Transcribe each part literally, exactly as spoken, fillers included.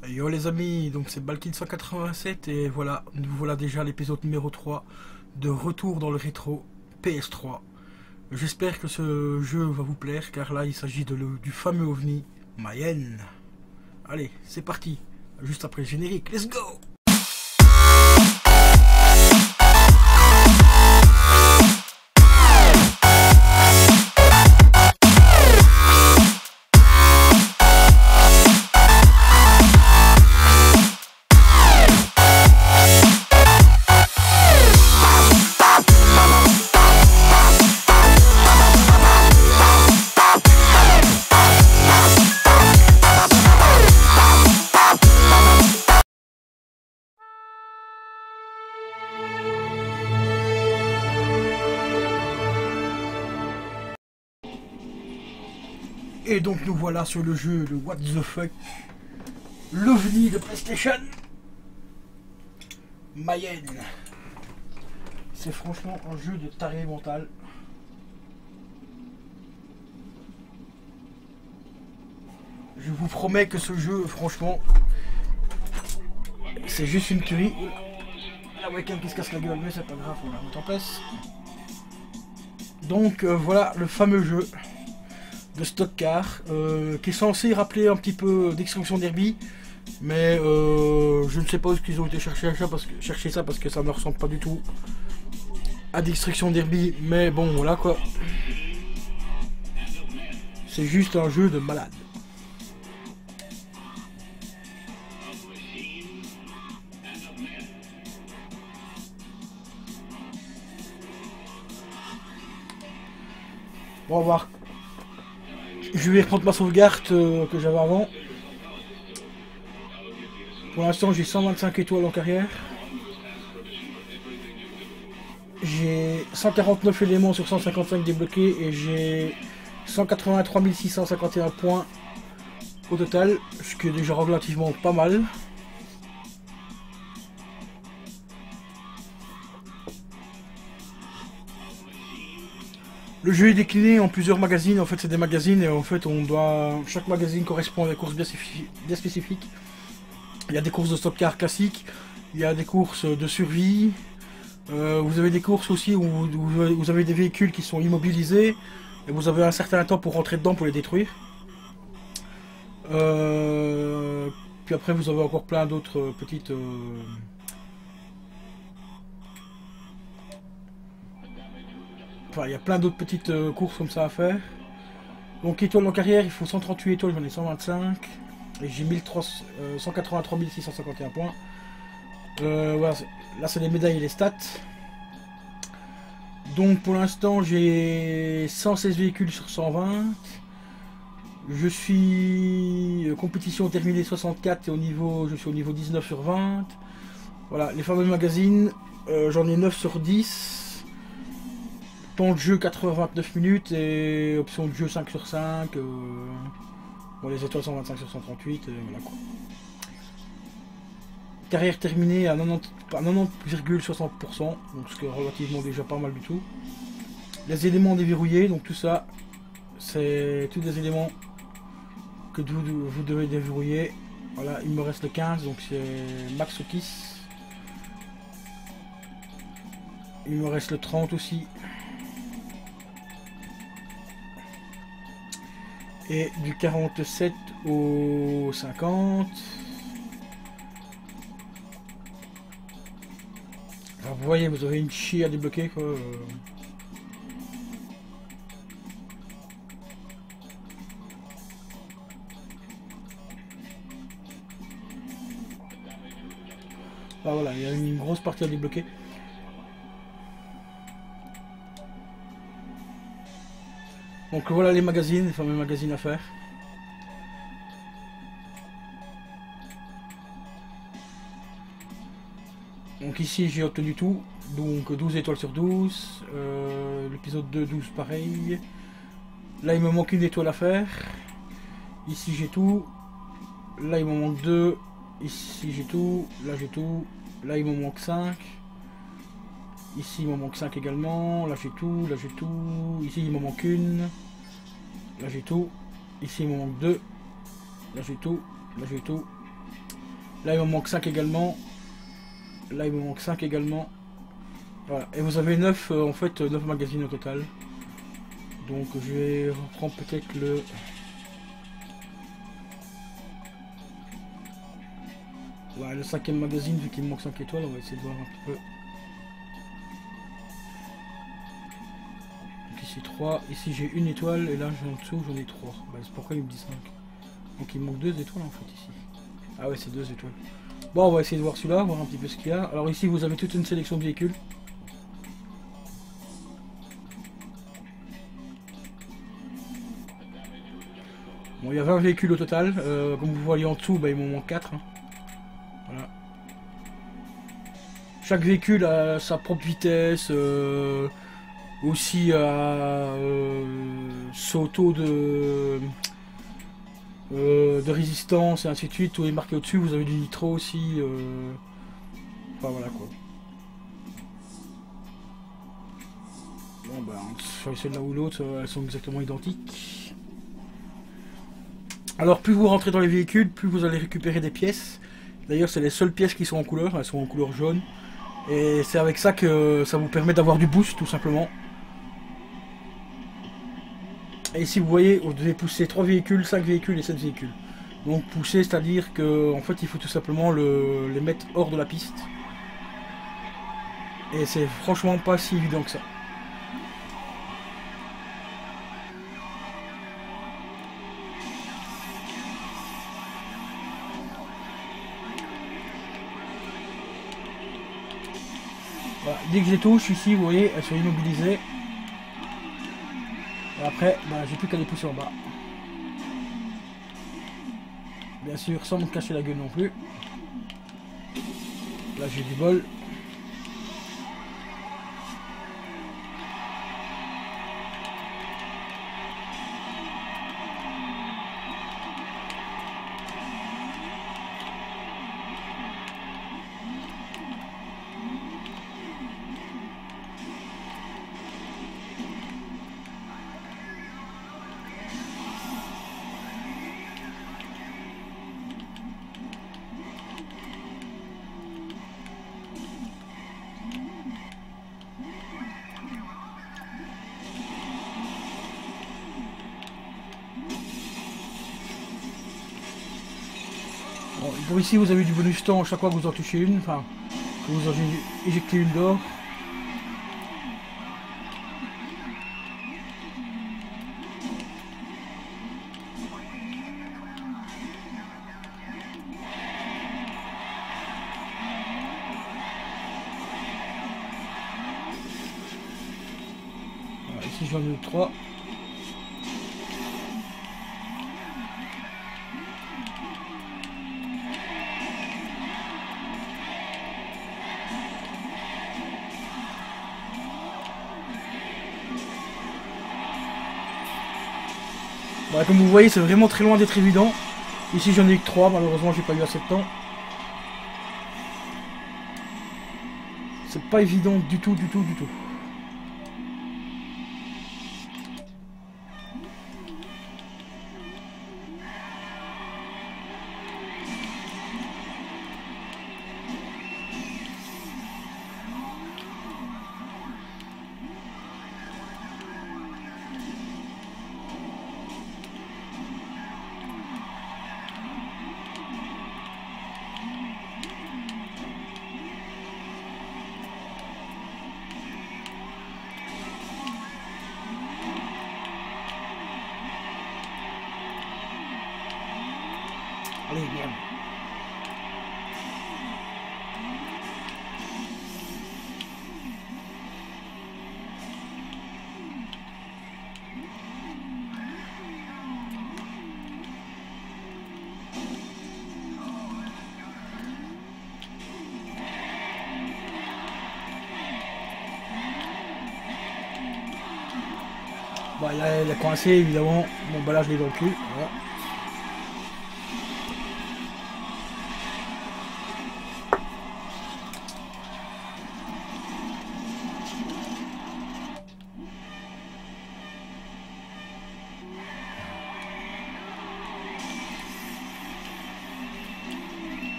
Yo les amis, donc c'est Balkin cent quatre-vingt-sept et voilà, nous voilà déjà à l'épisode numéro trois de retour dans le rétro P S trois. J'espère que ce jeu va vous plaire car là il s'agit de le, du fameux ovni Mayenne. Allez, c'est parti, juste après le générique, let's go! Et donc nous voilà sur le jeu, le What the fuck, l'ovni de PlayStation, Mayenne. C'est franchement un jeu de taré mental. Je vous promets que ce jeu, franchement, c'est juste une tuerie. La webcam qui se casse la gueule, mais c'est pas grave, on la remet en place. Donc euh, voilà le fameux jeu de stock car euh, qui est censé rappeler un petit peu d'Extraction Derby, mais euh, je ne sais pas où ils ont été chercher ça parce que chercher ça parce que ça ne ressemble pas du tout à Destruction Derby, mais bon voilà quoi, c'est juste un jeu de malade. On va voir. Je vais reprendre ma sauvegarde euh, que j'avais avant. Pour l'instant j'ai cent vingt-cinq étoiles en carrière. J'ai cent quarante-neuf éléments sur cent cinquante-cinq débloqués et j'ai cent quatre-vingt-trois mille six cent cinquante et un points au total, ce qui est déjà relativement pas mal. Le jeu est décliné en plusieurs magazines, en fait c'est des magazines et en fait on doit... Chaque magazine correspond à des courses bien spécifiques. Il y a des courses de stock car classiques, il y a des courses de survie, euh, vous avez des courses aussi où vous avez des véhicules qui sont immobilisés et vous avez un certain temps pour rentrer dedans pour les détruire. Euh, puis après vous avez encore plein d'autres petites... Euh, Enfin, il y a plein d'autres petites euh, courses comme ça à faire. Donc étoiles en carrière, il faut cent trente-huit étoiles, j'en ai cent vingt-cinq. Et j'ai cent quatre-vingt-trois mille six cent cinquante et un points. Euh, voilà, là c'est les médailles et les stats. Donc pour l'instant j'ai cent seize véhicules sur cent vingt. Je suis euh, compétition terminée soixante-quatre et au niveau, je suis au niveau dix-neuf sur vingt. Voilà, les fameux magazines, euh, j'en ai neuf sur dix. Temps de jeu quatre heures vingt-neuf minutes et option de jeu cinq sur cinq. Euh... Bon, les étoiles cent vingt-cinq sur cent trente-huit, et voilà quoi. Carrière terminée à quatre-vingt-dix virgule soixante pour cent, donc ce qui est relativement déjà pas mal du tout. Les éléments déverrouillés, donc tout ça, c'est tous des éléments que vous, vous devez déverrouiller. Voilà, il me reste le quinze, donc c'est Max Okis. Il me reste le trente aussi. Et du quarante-sept au cinquante. Alors vous voyez, vous avez une chie à débloquer quoi. Ah voilà, il y a une grosse partie à débloquer. Donc voilà les magazines, les fameux magazines à faire. Donc ici j'ai obtenu tout, donc douze étoiles sur douze, euh, l'épisode deux, douze pareil. Là il me manque une étoile à faire. Ici j'ai tout, là il me manque deux, ici j'ai tout, là j'ai tout, là il me manque cinq. Ici il m'en manque cinq également, là j'ai tout, là j'ai tout, ici il m'en manque une, là j'ai tout, ici il m'en manque deux, là j'ai tout, là j'ai tout, Là il me manque cinq également. Là il me manque cinq également. Voilà. Et vous avez neuf euh, en fait neuf magazines au total. Donc je vais reprendre peut-être le... Ouais, le cinquième magazine vu qu'il me manque cinq étoiles, on va essayer de voir un petit peu. Donc ici trois, ici j'ai une étoile et là en dessous j'en ai trois. Bah, c'est pourquoi il me dit cinq. Donc il me manque deux étoiles en fait ici. Ah ouais, c'est deux étoiles. Bon, on va essayer de voir celui-là, voir un petit peu ce qu'il y a. Alors ici vous avez toute une sélection de véhicules. Bon, il y a vingt véhicules au total. Euh, comme vous voyez en dessous, bah, il m'en manque quatre. Hein. Voilà. Chaque véhicule a sa propre vitesse, euh, aussi à euh, son taux de, euh, de résistance et ainsi de suite. Tout est marqué au-dessus. Vous avez du nitro aussi. Euh, enfin voilà quoi. Bon bah, sur celle-là ou l'autre, elles sont exactement identiques. Alors plus vous rentrez dans les véhicules, plus vous allez récupérer des pièces. D'ailleurs c'est les seules pièces qui sont en couleur, elles sont en couleur jaune. Et c'est avec ça que ça vous permet d'avoir du boost tout simplement. Et ici vous voyez, vous devez pousser trois véhicules, cinq véhicules et sept véhicules. Donc pousser, c'est-à-dire que en fait il faut tout simplement le, les mettre hors de la piste. Et c'est franchement pas si évident que ça. Voilà. Dès que je les touche, ici, vous voyez, elles sont immobilisées. Et après, bah, j'ai plus qu'à les pousser en bas. Bien sûr, sans me cacher la gueule non plus. Là, j'ai du bol. Bon, pour ici, vous avez du bonus temps à chaque fois que vous en touchez une, enfin, que vous en éjectez une d'or. Voilà, ici, j'en ai trois. Bah, comme vous voyez, c'est vraiment très loin d'être évident. Ici, j'en ai eu que trois, malheureusement, j'ai pas eu assez de temps. C'est pas évident du tout, du tout, du tout. Allez, merde. Bon, il a, il a coincé évidemment. Bon, bah là, je l'ai dans le cul. Voilà.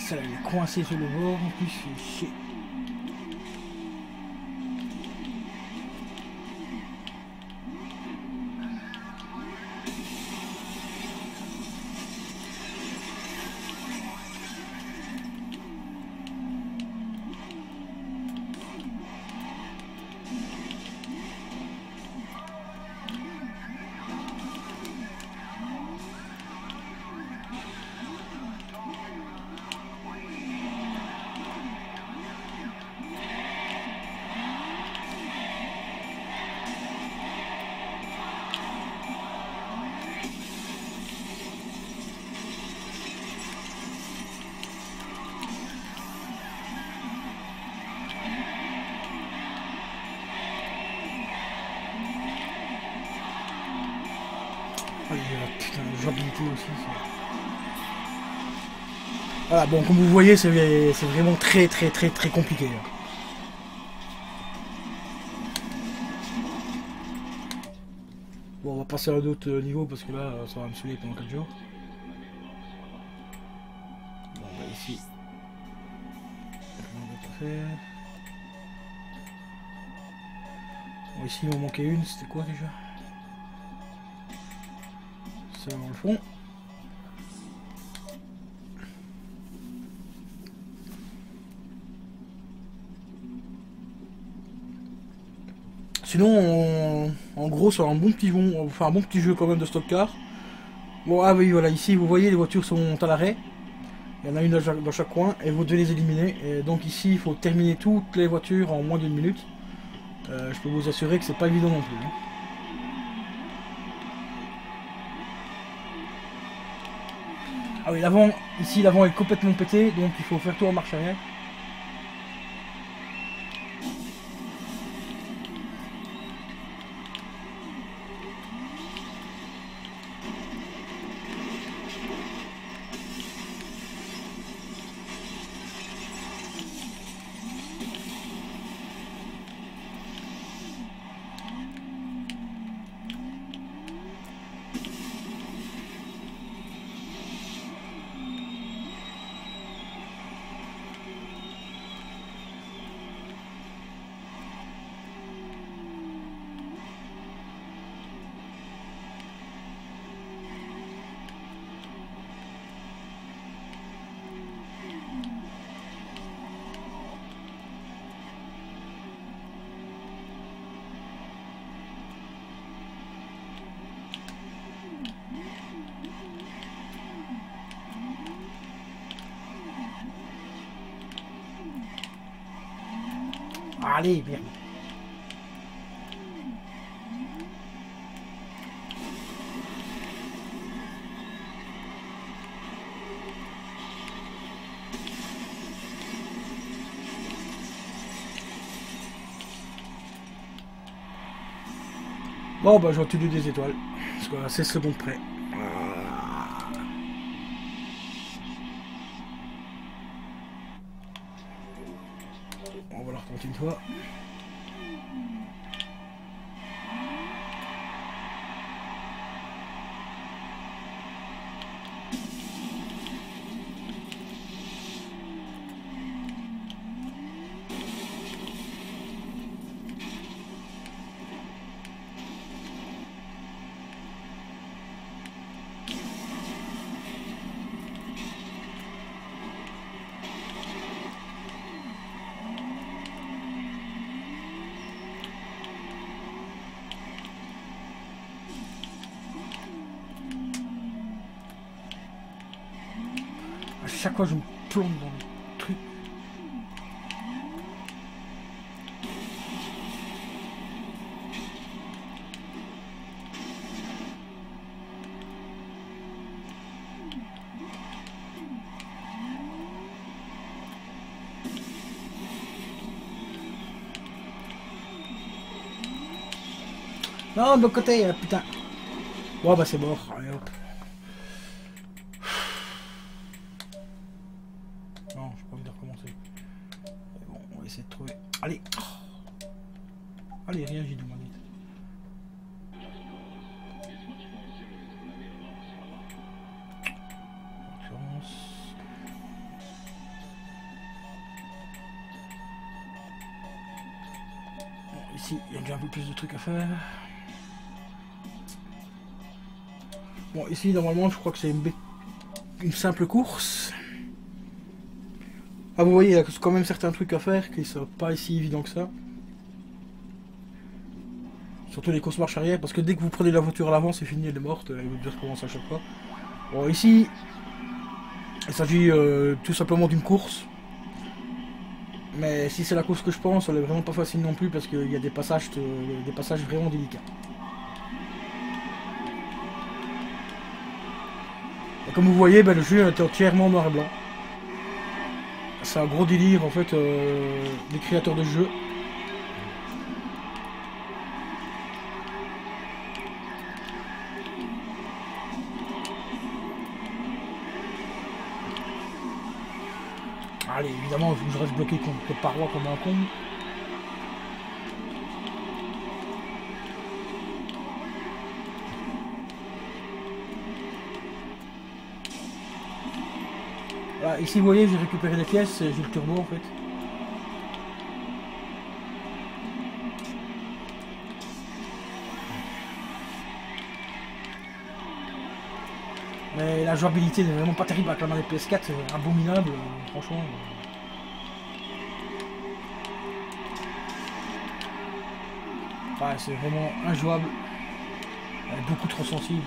Ça, elle est coincée sur le bord, en plus, c'est chier. Oh, putain, le jouabilité aussi. Voilà, bon, comme vous voyez, c'est vraiment très très très très compliqué. Là. Bon, on va passer à d'autres niveaux parce que là, ça va me saouler pendant quatre jours. Bon, bah ici. On va pas faire. Bon, ici, il m'en manquait une, c'était quoi déjà? Ça dans le fond. Sinon, en, en gros, c'est un bon petit bon, enfin un bon petit jeu quand même de stock car. Bon, ah oui, voilà, ici, vous voyez, les voitures sont à l'arrêt. Il y en a une dans chaque, dans chaque coin et vous devez les éliminer. Et donc ici, il faut terminer toutes les voitures en moins d'une minute. Euh, je peux vous assurer que c'est pas évident non plus. Hein. Ah oui, l'avant, ici, l'avant est complètement pété, donc il faut faire tout en marche arrière. Allez, merde. Bon, bah, je vais des étoiles. Parce que c'est secondes près. On va la recompter une fois. À chaque fois, je me plante dans le truc. Non, de l'autre côté, euh, putain. Bon, bah, c'est mort. Allez, hop. Non, j'ai pas envie de recommencer. Bon, on va essayer de trouver. Allez. Allez, réagis, nous, manette. ici, il y a déjà un peu plus de trucs à faire. Bon, ici, normalement, je crois que c'est une, une simple course. Ah, vous voyez, il y a quand même certains trucs à faire qui ne sont pas si évidents que ça. Surtout les courses marche arrière, parce que dès que vous prenez la voiture à l'avant, c'est fini, elle est morte, elle vous devez recommencer à chaque fois. Bon, ici, il s'agit euh, tout simplement d'une course. Mais si c'est la course que je pense, elle est vraiment pas facile non plus, parce qu'il y a des passages, de, des passages vraiment délicats. Et comme vous voyez, ben, le jeu était entièrement noir et blanc. C'est un gros délire en fait euh, des créateurs de jeux. Allez, évidemment, je reste bloqué contre les parois comme un con. Voilà, ici vous voyez, j'ai récupéré des pièces, j'ai le turbo en fait. Mais la jouabilité n'est vraiment pas terrible avec la manette P S quatre, c'est abominable, franchement. Ouais, c'est vraiment injouable. Elle est beaucoup trop sensible.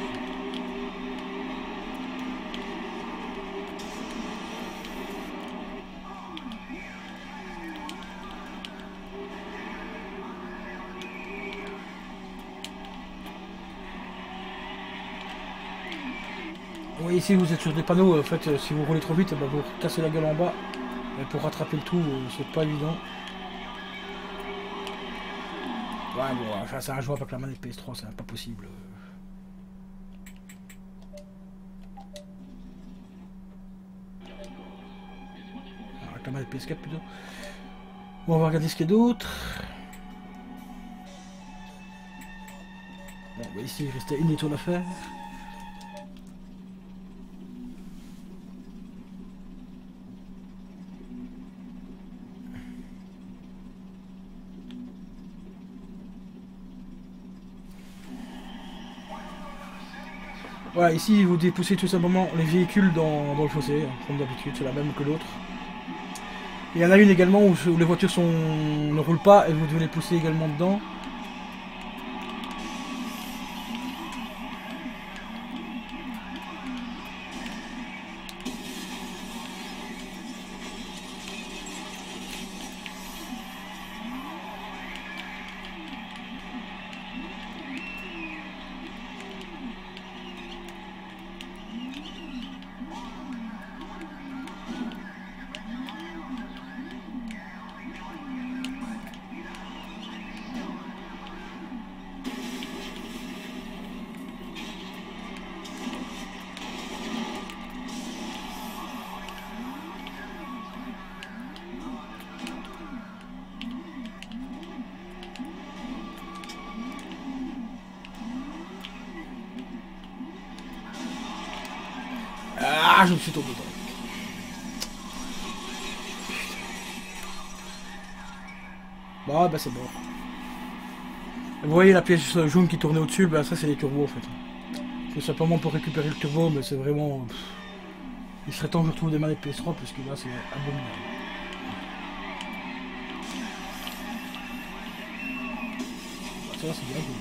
Oui, ici vous êtes sur des panneaux, en fait, si vous roulez trop vite, bah, vous cassez la gueule en bas. Et pour rattraper le tout, c'est pas évident. Ouais, bon, enfin, c'est un joueur avec la manette P S trois, c'est pas possible. Alors, avec la manette P S quatre plutôt. Bon, on va regarder ce qu'il y a d'autre. Bon, bah, ici, il restait une étoile à faire. Voilà, ici vous dépoussez tout simplement les véhicules dans, dans le fossé, hein, comme d'habitude, c'est la même que l'autre. Il y en a une également où, où les voitures sont, ne roulent pas et vous devez les pousser également dedans. Ah, je me suis tombé dedans. Bon, bah c'est bon. Vous voyez la pièce jaune qui tournait au-dessus, bah ça c'est les turbos en fait. C'est simplement pour récupérer le turbo, mais c'est vraiment... Pff, il serait temps que je retrouve des manettes P S trois, parce que là c'est abominable. Bah, ça va, c'est bien.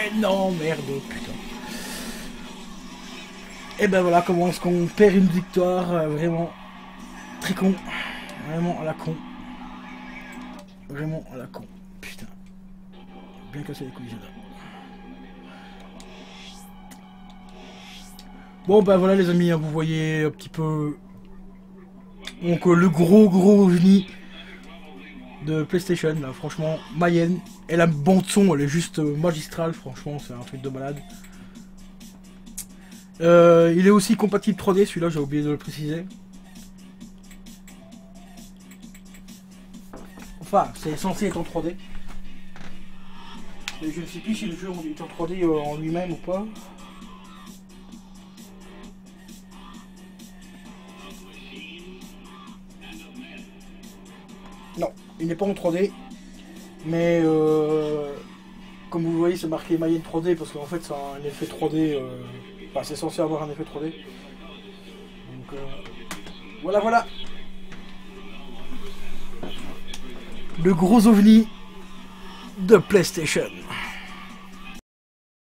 Mais non, merde, putain. Et ben voilà comment est-ce qu'on perd une victoire, euh, vraiment très con. Vraiment à la con. Vraiment à la con. Putain. Bien cassé les couilles là. Bon ben voilà les amis, hein, vous voyez un petit peu. Donc euh, le gros gros ovni de PlayStation, là, franchement, Mayenne. Et la bande son, elle est juste euh, magistrale, franchement, c'est un truc de malade. Euh, il est aussi compatible trois D, celui-là, j'ai oublié de le préciser. Enfin, c'est censé être en trois D. Et je ne sais plus si le jeu est en trois D euh, en lui-même ou pas. Non, il n'est pas en trois D. Mais euh, comme vous voyez, c'est marqué Mayenne trois D parce qu'en fait, c'est un effet trois D. Euh, enfin, c'est censé avoir un effet trois D. Donc euh, voilà, voilà. Le gros ovni de PlayStation.